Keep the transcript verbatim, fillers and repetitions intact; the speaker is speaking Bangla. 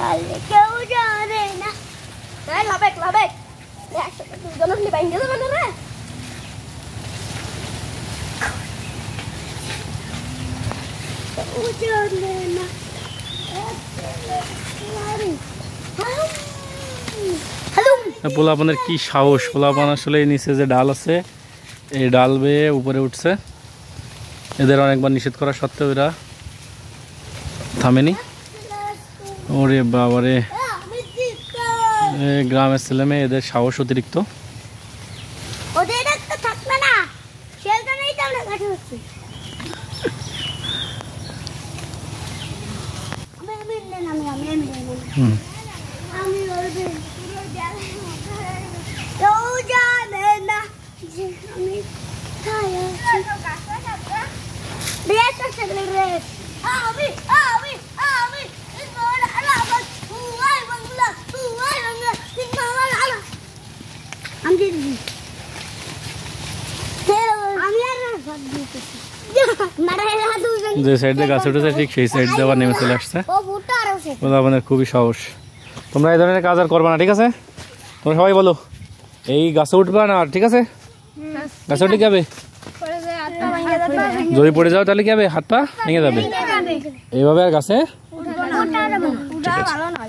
তাহলে কেউ জানে না। এই লাবেক লাবেক একসাথে দুজন হলে বাইন্দে যাবে না রে। কেউ জানে না। পোলাপানের কি সাহস! পোলাপান আসলে নিচে যে ডাল আছে এই ডাল বেয়ে উপরে উঠছে। এদের অনেকবার নিষেধ করা সত্ত্বেও এরা থামেনি। ওরে বাবারে, গ্রামের ছেলে মেয়ে, এদের সাহস অতিরিক্ত। হুম যে সাইড দিয়ে গাছ উঠেছে ঠিক সেই সাইড দিয়ে আবার নেমে চলে আসছে। আপনাদের খুবই সাহস। তোমরা এই ধরনের কাজ আর করবে না, ঠিক আছে? তোমরা সবাই বলো এই গাছে উঠবে না, ঠিক আছে? গাছে উঠে কি হবে? যদি পড়ে যাও তাহলে কি হবে? হাত পা ভেঙে যাবে। এইভাবে আর গাছে